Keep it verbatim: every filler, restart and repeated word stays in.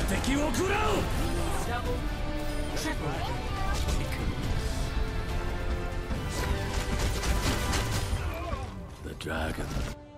敵を食らう Double, triple. The dragon